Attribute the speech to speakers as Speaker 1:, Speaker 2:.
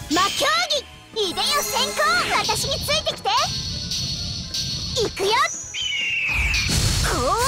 Speaker 1: 魔競技、いでよ先行、私についてきて。いくよ、こう